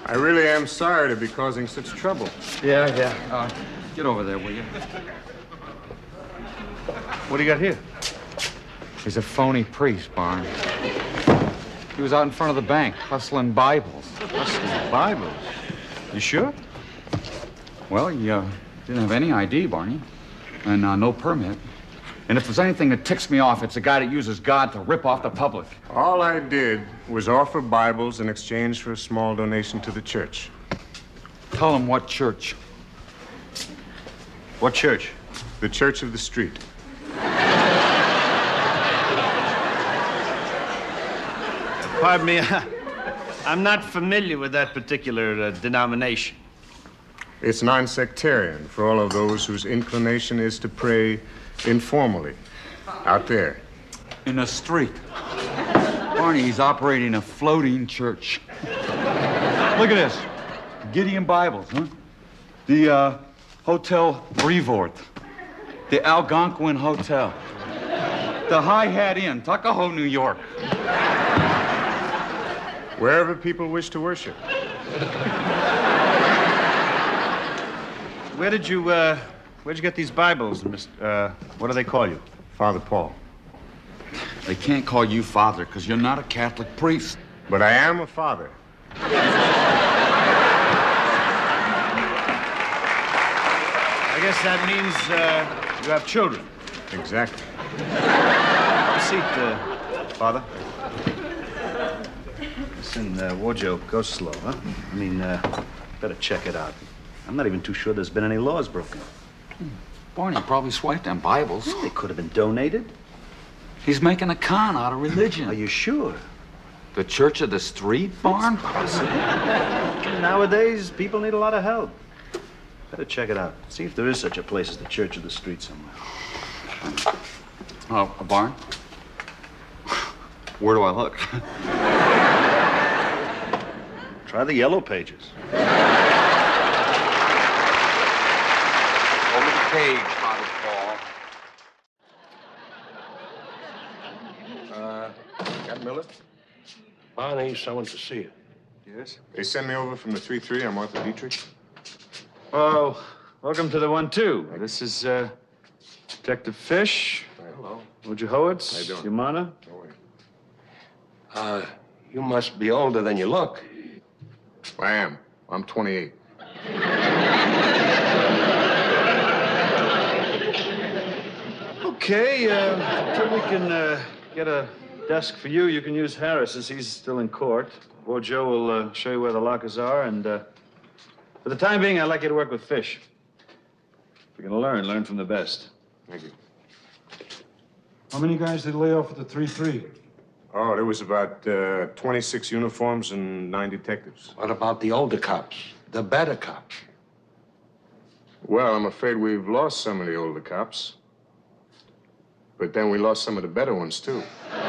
I really am sorry to be causing such trouble. Yeah. Get over there, will you? What do you got here? He's a phony priest, Barn. He was out in front of the bank, hustling Bibles. Hustling Bibles? You sure? Well, he didn't have any ID, Barney, and no permit. And if there's anything that ticks me off, it's a guy that uses God to rip off the public. All I did was offer Bibles in exchange for a small donation to the church. Tell him what church. What church? The Church of the Street. Pardon me, I'm not familiar with that particular denomination. It's non-sectarian for all of those whose inclination is to pray informally, out there. In the street. Barney, he's operating a floating church. Look at this. Gideon Bibles, huh? The Hotel Brevoort. The Algonquin Hotel. The Hi-Hat Inn, Tuckahoe, New York. Wherever people wish to worship. Where'd you get these Bibles, Mr. What do they call you? Father Paul. They can't call you father because you're not a Catholic priest. But I am a father. I guess that means you have children. Exactly. Have a seat, Father. Listen, wardrobe, go slow, huh? I mean, better check it out. I'm not even too sure there's been any laws broken. Barney probably swiped them Bibles. Well, they could have been donated. He's making a con out of religion. Are you sure? The Church of the Street, Barn? Nowadays, people need a lot of help. Better check it out. See if there is such a place as the Church of the Street somewhere. Oh, Barn? Where do I look? Try the yellow pages. Over the page, Father Paul. Got Miller? Barney, someone to see you. Yes? They sent me over from the 3-3. I'm Arthur Dietrich. Oh, welcome to the 1-2. This is, Detective Fish. Hello. Wojciechowicz. How you doing? Yamana. You must be older than you look. I am. I'm 28. Okay, until we can get a desk for you, you can use Harris's. He's still in court. Joe will show you where the lockers are, and for the time being, I'd like you to work with Fish. If you're going to learn from the best. Thank you. How many guys did they lay off at the 3-3? Oh, there was about 26 uniforms and 9 detectives. What about the older cops? The better cops? Well, I'm afraid we've lost some of the older cops. But then we lost some of the better ones, too.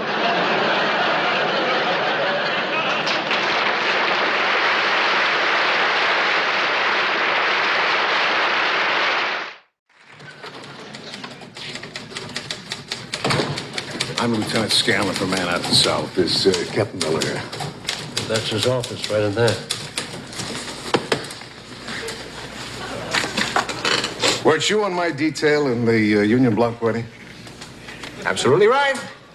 I'm Lieutenant Scanlon from Man Out the South. Is Captain Miller here? That's his office right in there. Weren't you on my detail in the Union Block wedding? Absolutely right.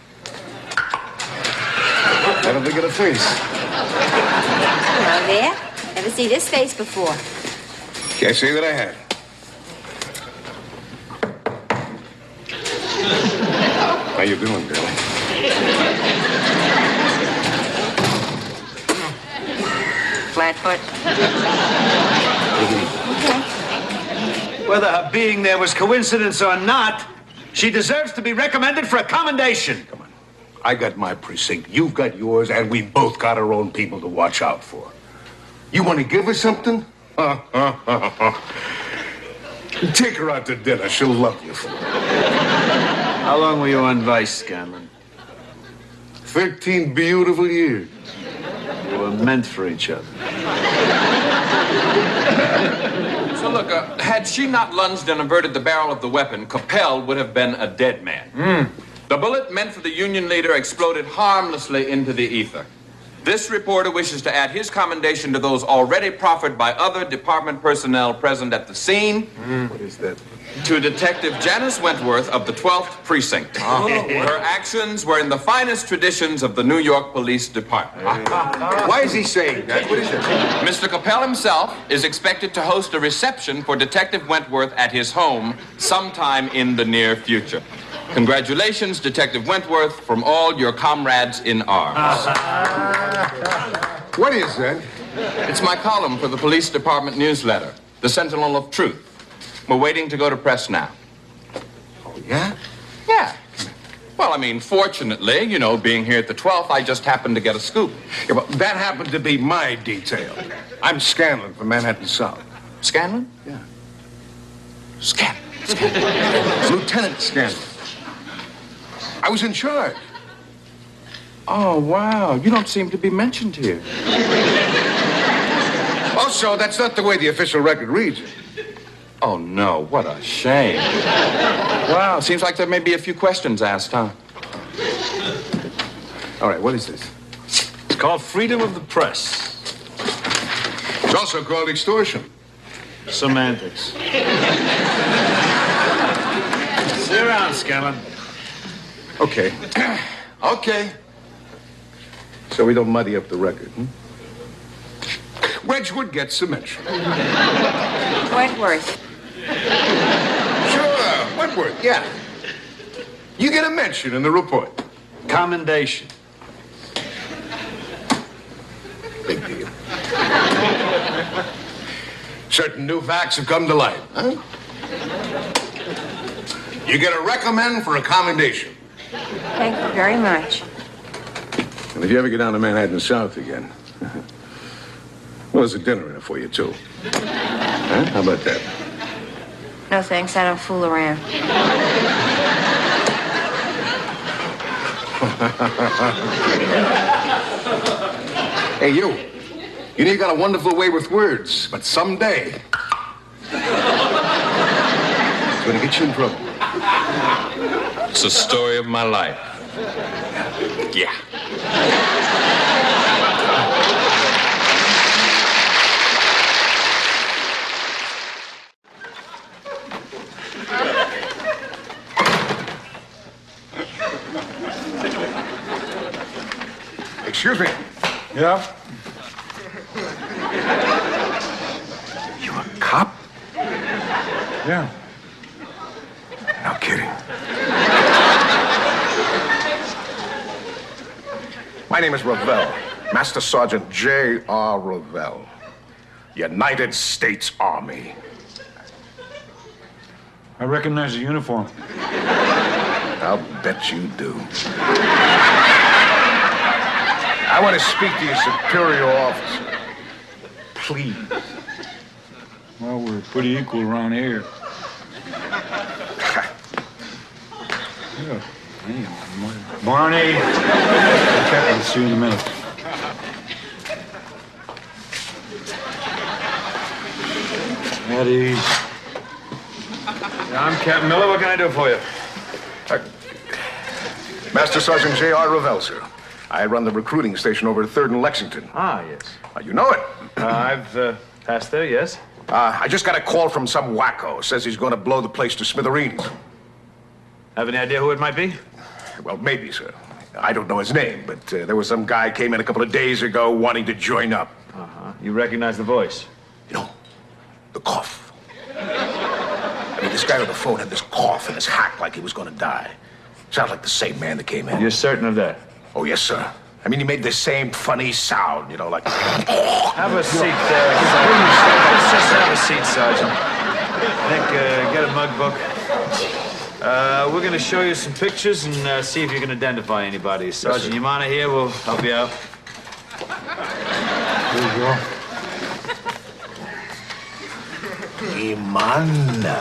I don't think of a face. Hello there. Never seen this face before. Can't say that I had. How you doing, girlie? Flatfoot. Okay. Whether her being there was coincidence or not, she deserves to be recommended for a commendation. Come on. I got my precinct, you've got yours, and we both got our own people to watch out for. You want to give her something? Take her out to dinner. She'll love you for it. How long were you on Vice, Scanlon? 13 beautiful years. You were meant for each other. So look, had she not lunged and averted the barrel of the weapon, Capel would have been a dead man. The bullet meant for the Union leader exploded harmlessly into the ether. This reporter wishes to add his commendation to those already proffered by other department personnel present at the scene. What is that? To Detective Janice Wentworth of the 12th Precinct. Her actions were in the finest traditions of the New York Police Department. Why is he saying that? What is it? Mr. Capel himself is expected to host a reception for Detective Wentworth at his home sometime in the near future. Congratulations, Detective Wentworth, from all your comrades in arms. What is that? It's my column for the police department newsletter, The Sentinel of Truth. We're waiting to go to press now. Oh, yeah? Yeah. Well, I mean, fortunately, you know, being here at the 12th, I just happened to get a scoop. Yeah, well, that happened to be my detail. I'm Scanlon from Manhattan South. Scanlon? Yeah. Scanlon. Lieutenant Scanlon. I was in charge. Oh, wow. You don't seem to be mentioned here. Also, that's not the way the official record reads it. Oh, no. What a shame. Wow. Seems like there may be a few questions asked, huh? All right, what is this? It's called freedom of the press. It's also called extortion. Semantics. See you around, Scanlon. Okay. Okay. So we don't muddy up the record, Wedgwood gets a mention. Wentworth. Sure, Wentworth, yeah. You get a mention in the report. Commendation. Big deal. Certain new facts have come to light, huh? You get a recommend for a commendation. Thank you very much. And if you ever get down to Manhattan South again, well, there's a dinner in it for you, too. Huh? How about that? No thanks, I don't fool around. Hey, you. You know you got a wonderful way with words, but someday it's gonna get you in trouble. It's the story of my life. Yeah. Excuse me. Yeah? You a cop? Yeah. No kidding. My name is Ravel. Master Sergeant J.R. Ravel. United States Army. I recognize the uniform. I'll bet you do. I want to speak to your superior officer. Please. Well, we're pretty equal around here. Yeah. Hey, Barney. Okay, I'll see you in a minute. At ease. I'm Captain Miller. What can I do for you? Master Sergeant J.R. Ravel, sir. I run the recruiting station over at 3rd and Lexington. Ah, yes. You know it. I've passed there, yes. I just got a call from some wacko. Says he's going to blow the place to smithereens. Have any idea who it might be? Well, maybe, sir. I don't know his name, but there was some guy came in a couple of days ago wanting to join up. Uh-huh. You recognize the voice? You know, the cough. I mean, this guy on the phone had this cough and this hack like he was going to die. Sounds like the same man that came in. You're certain of that? Oh, yes, sir. I mean, he made the same funny sound, you know, like... Have a seat, just have a seat, Sergeant. Nick, get a mug book. We're going to show you some pictures and see if you can identify anybody. Sergeant Yamana here will help you out. Here you go. Imana.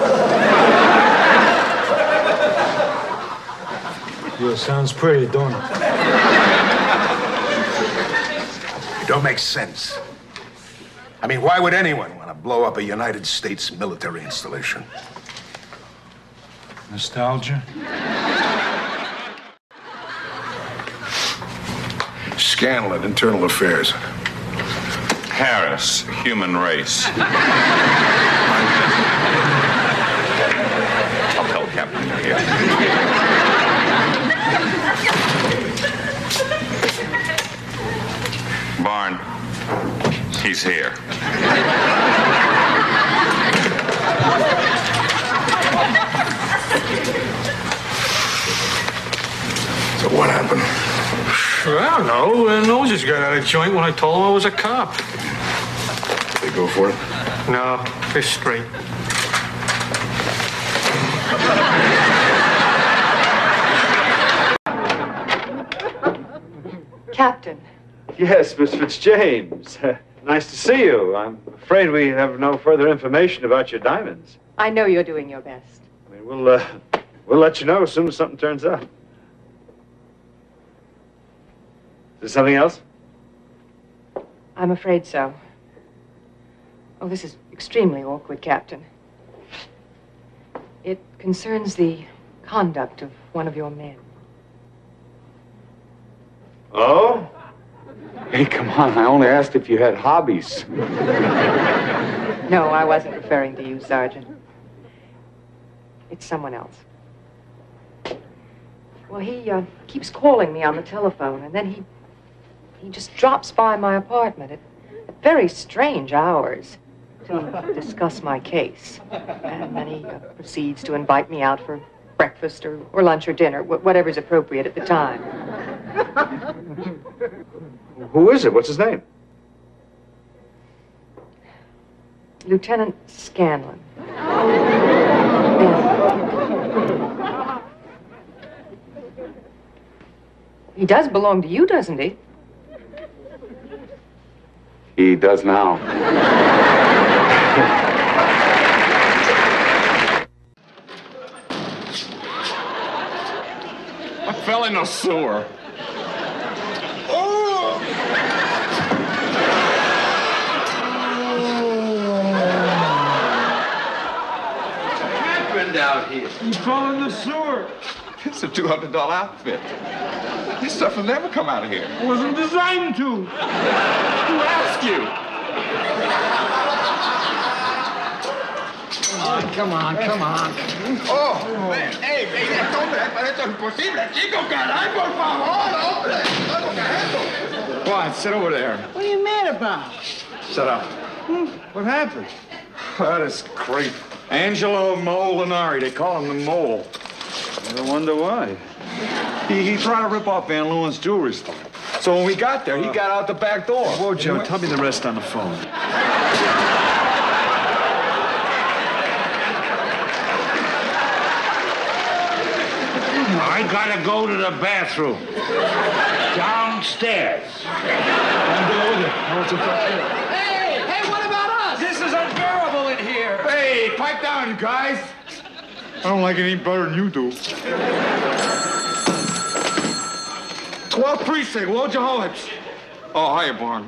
Yeah, sounds pretty, don't it? It don't make sense. I mean, why would anyone want to blow up a United States military installation? Nostalgia? Scanlon, Internal Affairs. Harris, Human Race. I'll tell Captain you're here. Barn, he's here. So what happened? I don't know. Nose just got out of joint when I told him I was a cop. Did they go for it? No, they're straight. Captain. Yes, Miss Fitzjames. Nice to see you. I'm afraid we have no further information about your diamonds. I know you're doing your best. I mean, we'll let you know as soon as something turns up. Is there something else? I'm afraid so. Oh, this is extremely awkward, Captain. It concerns the conduct of one of your men. Oh? Hey, come on. I only asked if you had hobbies. No, I wasn't referring to you, Sergeant. It's someone else. Well, he keeps calling me on the telephone, and then he just drops by my apartment at very strange hours to discuss my case. And then he proceeds to invite me out for breakfast or lunch or dinner, whatever's appropriate at the time. Who is it? What's his name? Lieutenant Scanlon. He does belong to you, doesn't he? He does now. I fell in a sewer. Out here. You fell in the sewer. It's a $200 outfit. This stuff will never come out of here. It wasn't designed to. Who asked you? Oh, come on, come on. Oh, man. Hey, hombre, esto es imposible, chico, caray, por favor, hombre. What? Sit over there. What are you mad about? Shut up. What happened? That is creep. Angelo Molinari. They call him the Mole. I wonder why. He tried to rip off Van Leeuwen's jewelry store. So when we got there, he got out the back door. Whoa, Joe, tell me the rest on the phone. I gotta go to the bathroom. Downstairs. Hey, what about us? This is unbearable in here. Hey, pipe down, guys. I don't like it any better than you do. 12th Precinct, Wojciechowicz. Oh, hiya, Barn.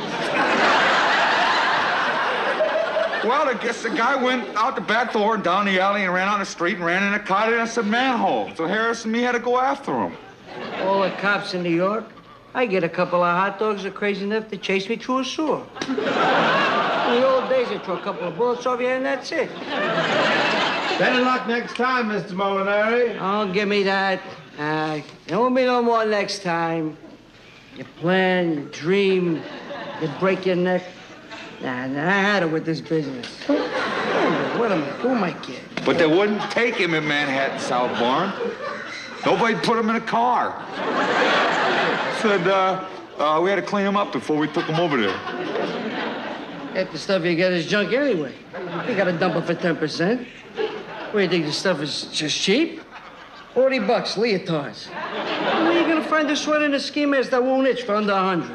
Well, I guess the guy went out the back door and down the alley and ran on the street and ran in a car and a manhole. So Harris and me had to go after him. All the cops in New York, I get a couple of hot dogs that are crazy enough to chase me through a sewer. In the old days, I throw a couple of bullets over you and that's it. Better luck next time, Mr. Molinari. Oh, give me that. There won't be no more next time. You plan, you dream, you break your neck. Nah, I had it with this business. Who am I kidding? But they wouldn't take him in Manhattan South, Barn. Nobody put him in a car. Said, we had to clean him up before we took him over there. Half the stuff you get is junk anyway. You gotta dump it for 10%. Where do you think this stuff is just cheap? $40 leotards. Where are you gonna find a sweater and a ski mask that won't itch for under 100?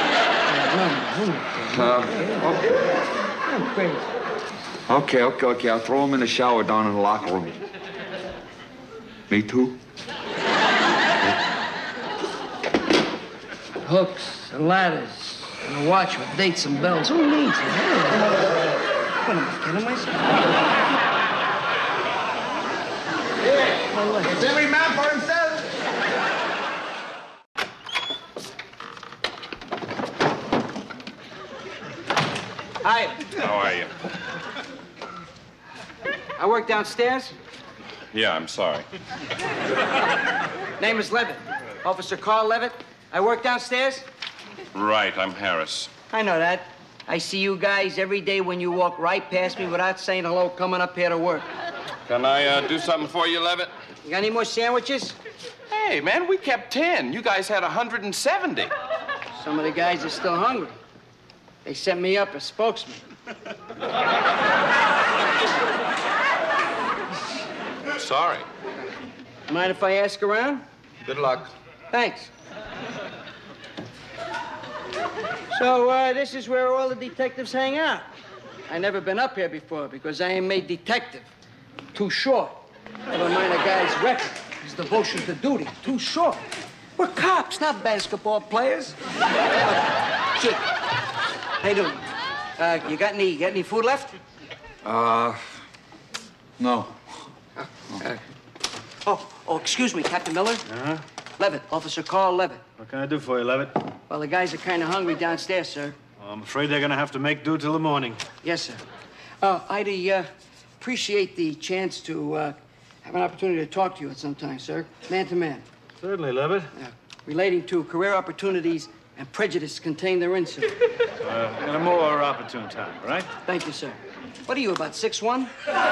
I'm crazy. Okay. I'll throw him in the shower down in the locker room. Me too? Hooks and ladders and a watch with dates and bells. Who needs it? What am I kidding myself? It's every man for himself. Hi. How are you? I work downstairs. Yeah, I'm sorry. Name is Levitt. Officer Carl Levitt. I work downstairs. Right, I'm Harris. I know that. I see you guys every day when you walk right past me without saying hello coming up here to work. Can I do something for you, Levitt? You got any more sandwiches? Hey, man, we kept 10. You guys had 170. Some of the guys are still hungry. They sent me up as spokesman. Sorry. Mind if I ask around? Good luck. Thanks. So, this is where all the detectives hang out. I never been up here before because I ain't made detective. Too short. Never mind a guy's record. His devotion to duty. Too short. We're cops, not basketball players. Kid, how you doing? You got any food left? No. Oh, excuse me, Captain Miller. Uh-huh. Levitt, Officer Carl Levitt. What can I do for you, Levitt? Well, the guys are kind of hungry downstairs, sir. Well, I'm afraid they're gonna have to make do till the morning. Yes, sir. I'd appreciate the chance to have an opportunity to talk to you at some time, sir. Man to man. Certainly, Levitt. Relating to career opportunities and prejudice contained therein, sir. In a more opportune time, all right? Thank you, sir. What are you, about 6'1"?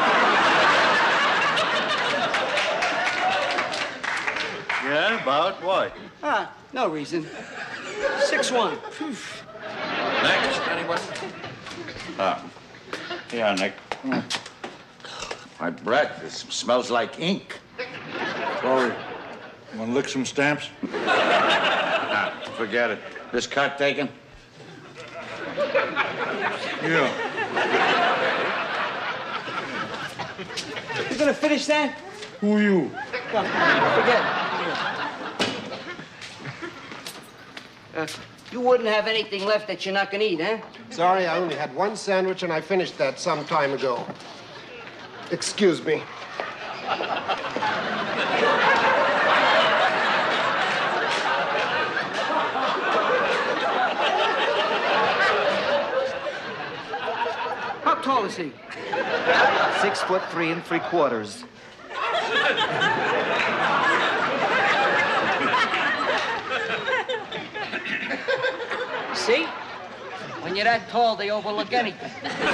Yeah, about why? No reason. 6'1". Next, anyone? Yeah, Nick. My breath smells like ink. Sorry. Want to lick some stamps? Nah, forget it. This cut taken? Yeah. You gonna finish that? Who are you? Come, forget it. You wouldn't have anything left that you're not gonna eat, huh? Sorry, I only had one sandwich and I finished that some time ago. Excuse me. How tall is he? 6'3 3/4". See? When you're that tall, they overlook anything.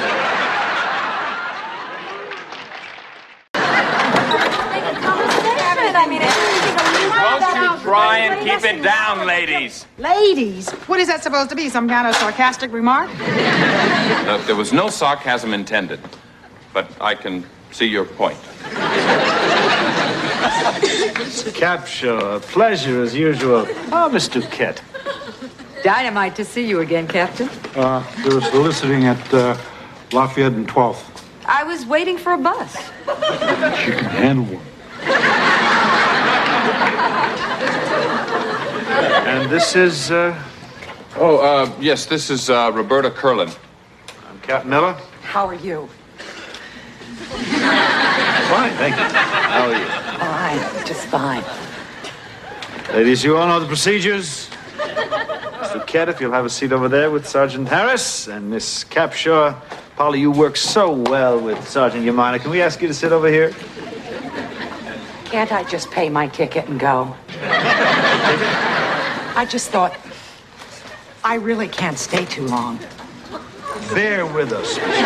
Won't you try and keep it down, ladies? Ladies? What is that supposed to be? Some kind of sarcastic remark? Look, there was no sarcasm intended, but I can see your point. Cap show, a pleasure as usual. Oh, Miss Duquette. Dynamite to see you again, Captain. They're soliciting at Lafayette and 12th. I was waiting for a bus. She can handle one. And this is, yes, this is Roberta Curlin. I'm Captain Miller. How are you? Fine, thank you. How are you? Fine, just fine. Ladies, you all know the procedures. Mr. Duquette, if you'll have a seat over there with Sergeant Harris, and Miss Capshaw. Polly, you work so well with Sergeant Yamana. Can we ask you to sit over here? Can't I just pay my ticket and go? I just thought, I really can't stay too long. Bear with us, Miss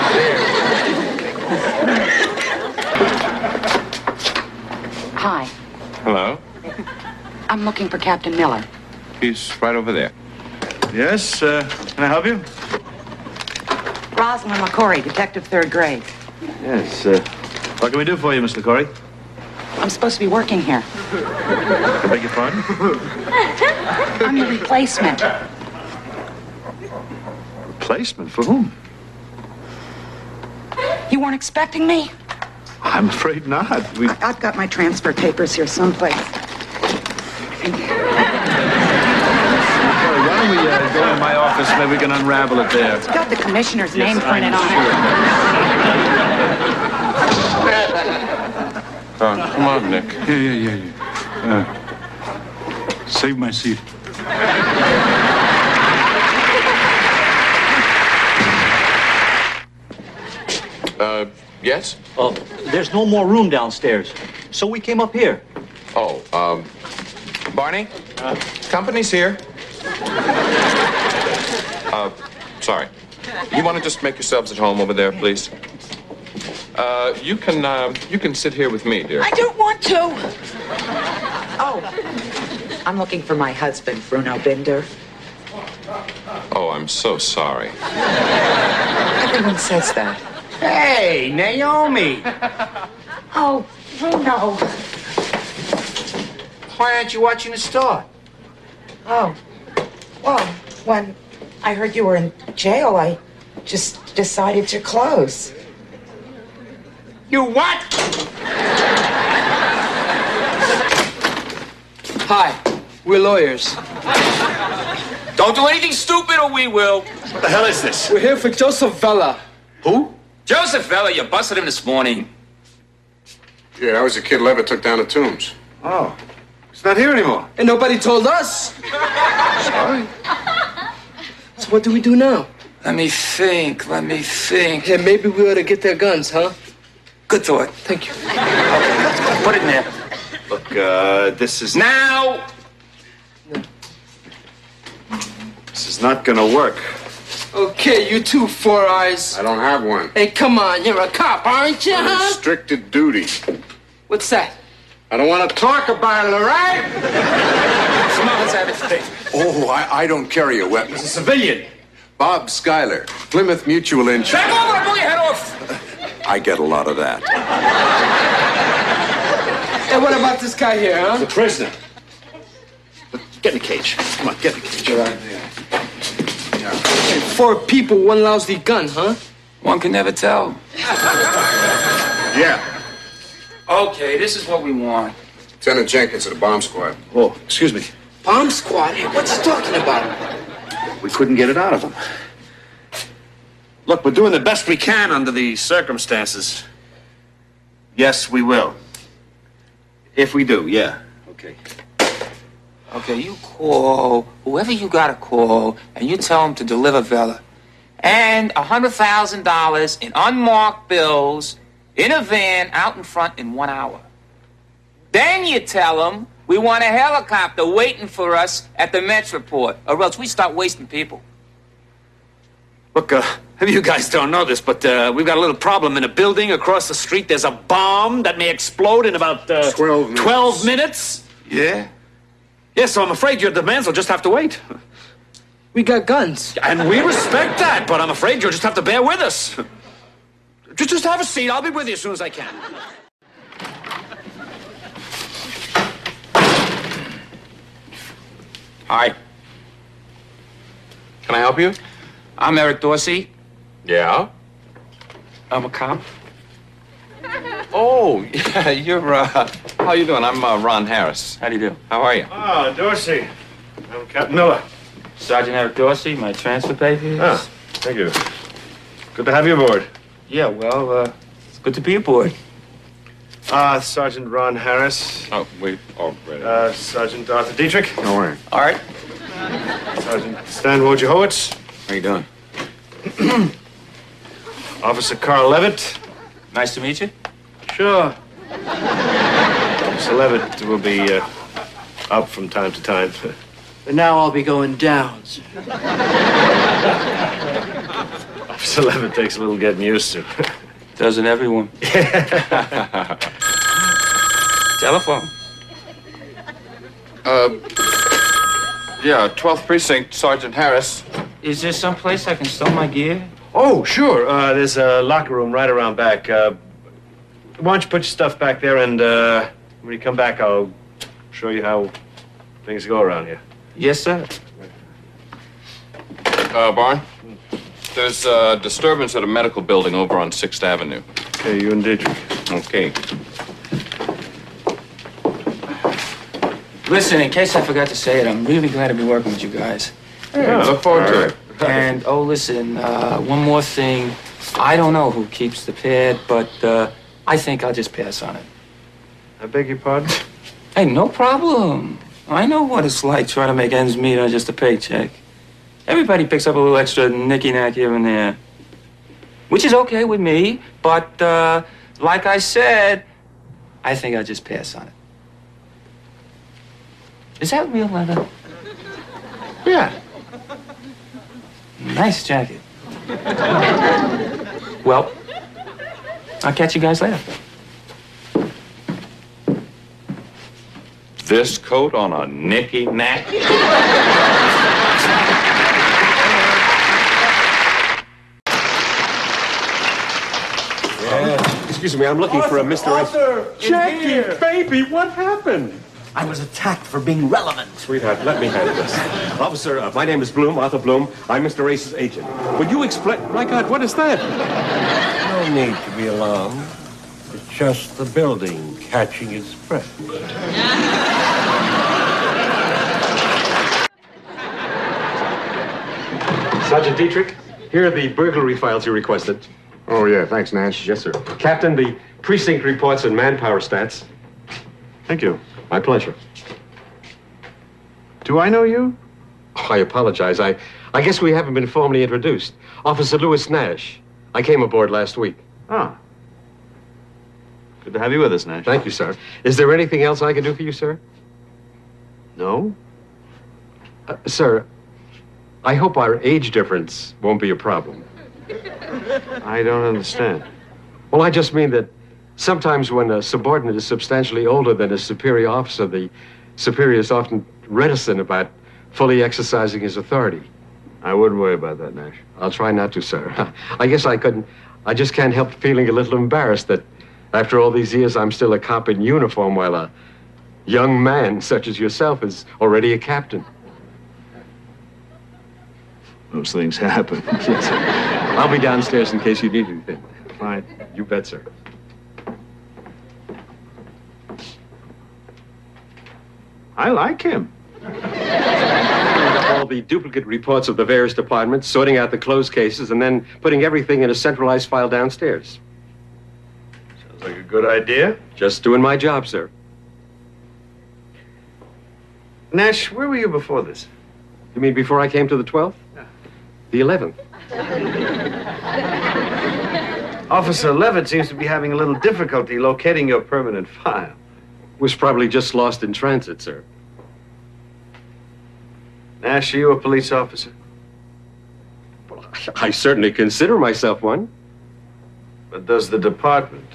Hi, Hello? I'm looking for Captain Miller. He's right over there. Yes, can I help you? Rosalind McCory, Detective 3rd grade. Yes, what can we do for you, Miss LaCory? I'm supposed to be working here. I beg your pardon? I'm the replacement. Replacement? For whom? You weren't expecting me? I'm afraid not. I've got my transfer papers here someplace. Why don't we go in my office? Maybe we can unravel it there. It's got the commissioner's name printed on it. Come on, Nick. Yeah. Save my seat. Yes? Oh, there's no more room downstairs, so we came up here. Oh, Barney? Company's here. Sorry. You want to just make yourselves at home over there, please? You can sit here with me, dear. I don't want to. Oh, I'm looking for my husband, Bruno Binder. Oh, I'm so sorry. Everyone says that. Hey, Naomi. Oh, Bruno. Why aren't you watching the store? Oh, well, when I heard you were in jail, I just decided to close. You what? Hi, we're lawyers. Don't do anything stupid or we will. What the hell is this? We're here for Joseph Vella. Who? Joseph Vella, you busted him this morning. Yeah, that was the kid Lieber took down the tombs. Oh, he's not here anymore. And nobody told us. Sorry. So what do we do now? Let me think. Yeah, maybe we ought to get their guns, huh? Good thought. Thank you. Put it in there. Look, this is... Now! This is not gonna work. Okay, you two Four Eyes. I don't have one. Hey, come on, you're a cop, aren't you, huh? Restricted duty. What's that? I don't want to talk about it, all right? Come on, let's have it straight. Oh, I don't carry a weapon. He's a civilian. Bob Schuyler, Plymouth Mutual Back Insurance. over and pull your head off! I get a lot of that. Hey, what about this guy here, huh? The prisoner. Get in the cage. Come on, get in the cage. Hey, 4 people, 1 lousy gun, huh? One can never tell. Yeah. Okay, this is what we want. Lieutenant Jenkins of the bomb squad. Oh, excuse me. Bomb squad? Hey, what's he talking about? We couldn't get it out of him. Look, we're doing the best we can under the circumstances. Yes, we will. If we do, yeah. Okay. Okay, you call whoever you gotta call, and you tell them to deliver Vella. And $100,000 in unmarked bills in a van out in front in 1 hour. Then you tell them we want a helicopter waiting for us at the Metroport, or else we start wasting people. Look, maybe you guys don't know this, but we've got a little problem in a building across the street. There's a bomb that may explode in about 12 minutes. 12 minutes? Yeah? Yeah, so I'm afraid your demands will just have to wait. We got guns. And we respect that, but I'm afraid you'll just have to bear with us. Just have a seat. I'll be with you as soon as I can. Hi. Can I help you? I'm Eric Dorsey. Yeah? I'm a cop. Oh, yeah, you're, how you doing? I'm, Ron Harris. How do you do? How are you? Ah, Dorsey. I'm Captain Miller. Sergeant Eric Dorsey, my transfer papers. Ah, thank you. Good to have you aboard. Yeah, well, it's good to be aboard. Sergeant Ron Harris. Oh, wait. Oh, right. Sergeant Arthur Dietrich. No way. All right. Sergeant Stan Wojciechowicz. How you doing? Officer Carl Levitt. Nice to meet you. Sure. Officer Levitt will be up from time to time. But now I'll be going down. Officer Levitt takes a little getting used to. Doesn't everyone? Telephone. Yeah, 12th Precinct, Sergeant Harris. Is there some place I can stow my gear? Oh, sure. There's a locker room right around back. Why don't you put your stuff back there, and when you come back, I'll show you how things go around here. Yes, sir. Barn, there's a disturbance at a medical building over on 6th Avenue. Okay, you and Dietrich. Okay. Listen, in case I forgot to say it, I'm really glad to be working with you guys. Yeah, look forward to it. And, oh, listen, one more thing. I don't know who keeps the pad, but I think I'll just pass on it. I beg your pardon? Hey, no problem. I know what it's like trying to make ends meet on just a paycheck. Everybody picks up a little extra nicky-knack here and there. which is okay with me, but like I said, I think I'll just pass on it. Is that real leather? Yeah. Nice jacket. Well, I'll catch you guys later. This coat on a nicky-nack? Excuse me, I'm looking for a Mr. Arthur! Jackie, baby, what happened? I was attacked for being relevant. Sweetheart, let me handle this. Officer, my name is Bloom, Arthur Bloom. I'm Mr. Ace's agent. Would you explain... My God, what is that? No need to be alarmed. It's just the building catching its breath. Sergeant Dietrich, here are the burglary files you requested. Oh, yeah, thanks, Nash. Yes, sir. Captain, the precinct reports and manpower stats. Thank you. My pleasure. Do I know you? Oh, I apologize. I guess we haven't been formally introduced. Officer Lewis Nash. I came aboard last week. Ah. Good to have you with us, Nash. Thank you, sir. Is there anything else I can do for you, sir? No. Sir, I hope our age difference won't be a problem. I don't understand. Well, I just mean that sometimes when a subordinate is substantially older than a superior officer, the superior is often reticent about fully exercising his authority. I wouldn't worry about that, Nash. I'll try not to, sir. I guess I just can't help feeling a little embarrassed that after all these years I'm still a cop in uniform while a young man such as yourself is already a captain. Those things happen. Yes, sir. I'll be downstairs in case you need anything. Fine. You bet, sir. I like him. All the duplicate reports of the various departments, sorting out the closed cases, and then putting everything in a centralized file downstairs. Sounds like a good idea. Just doing my job, sir. Nash, where were you before this? You mean before I came to the 12th? Yeah. The 11th. Officer Levitt seems to be having a little difficulty locating your permanent file. Was probably just lost in transit, sir. Nash, are you a police officer? Well, I certainly consider myself one. But does the department?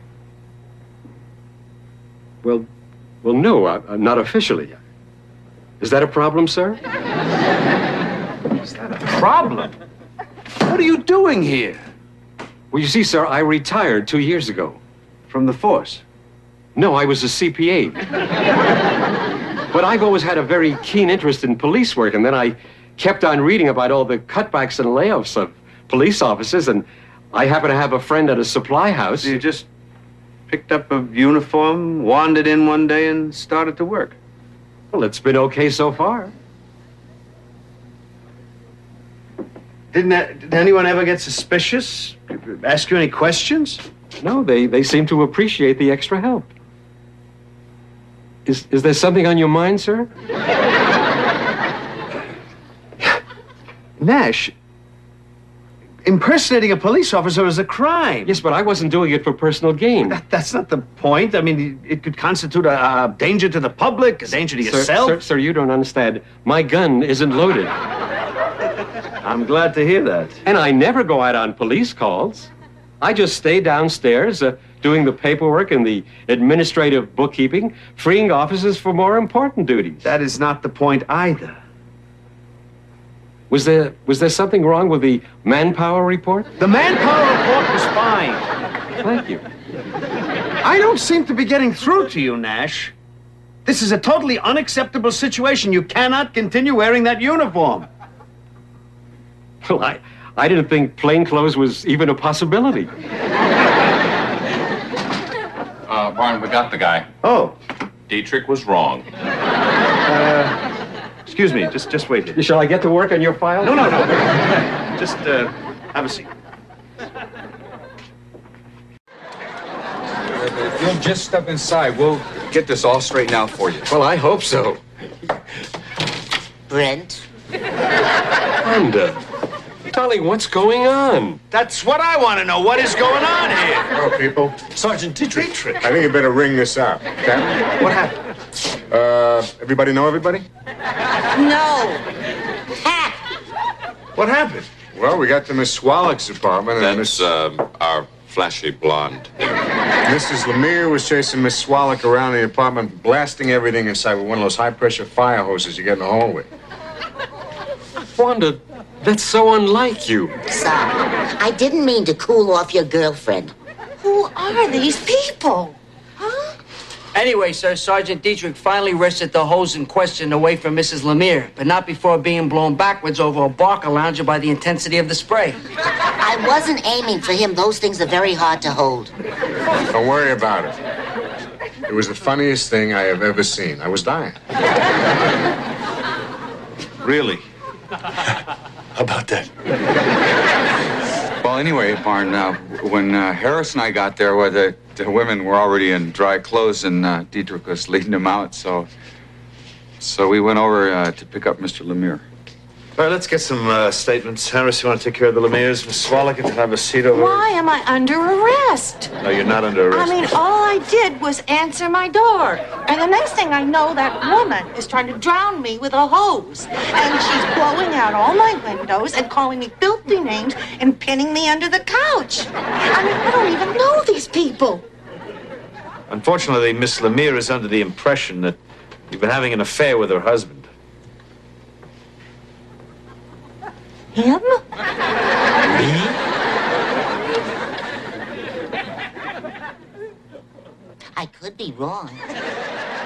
Well, no, not officially. Is that a problem, sir? Is that a problem? What are you doing here? Well, you see, sir, I retired 2 years ago. From the force? No, I was a CPA. But I've always had a very keen interest in police work, and then I kept on reading about all the cutbacks and layoffs of police officers, and I happen to have a friend at a supply house. So you just picked up a uniform, wandered in one day, and started to work? Well, it's been okay so far. Did anyone ever get suspicious? Ask you any questions? No, they seem to appreciate the extra help. Is there something on your mind, sir? Nash, impersonating a police officer is a crime. Yes, but I wasn't doing it for personal gain. That's not the point. I mean, it could constitute a danger to the public, a danger to yourself. Sir, you don't understand. My gun isn't loaded. I'm glad to hear that. And I never go out on police calls. I just stay downstairs doing the paperwork and the administrative bookkeeping, freeing officers for more important duties. That is not the point either. Was there something wrong with the manpower report? The manpower report was fine. Thank you. I don't seem to be getting through to you, Nash. This is a totally unacceptable situation. You cannot continue wearing that uniform. Well, I didn't think plainclothes was even a possibility. Barney, we got the guy. Oh. Dietrich was wrong. Excuse me, just wait here. Shall I get to work on your file? No. Just have a seat. If you'll just step inside, we'll get this all straightened out for you. Well, I hope so. Brent? And, Darling, what's going on? That's what I want to know. What is going on here? Hello, people. Sergeant Dietrich. I think you better ring this up. Captain? What happened? Everybody know everybody? No. What happened? Well, we got to Miss Swallock's apartment, and That's our flashy blonde. Mrs. Lemire was chasing Miss Swallock around the apartment, blasting everything inside with one of those high-pressure fire hoses you get in the hallway. Wanda, that's so unlike you. Stop. I didn't mean to cool off your girlfriend. Who are these people? Anyway, sir, Sergeant Dietrich finally wrested the hose in question away from Mrs. Lemire, but not before being blown backwards over a Barker lounger by the intensity of the spray. I wasn't aiming for him. Those things are very hard to hold. Don't worry about it. It was the funniest thing I have ever seen. I was dying. Really? How about that? Well, anyway, Barn, when Harris and I got there, well, the women were already in dry clothes, and Dietrich was leading them out, so we went over to pick up Mr. Lemire. All right, let's get some statements. Harris, you want to take care of the Lemires? Miss Swallock, can have a seat over Why am I under arrest? No, you're not under arrest. I mean, all I did was answer my door. And the next thing I know, that woman is trying to drown me with a hose. And she's blowing out all my windows and calling me filthy names and pinning me under the couch. I mean, I don't even know these people. Unfortunately, Miss Lemire is under the impression that you've been having an affair with her husband. Him? I could be wrong.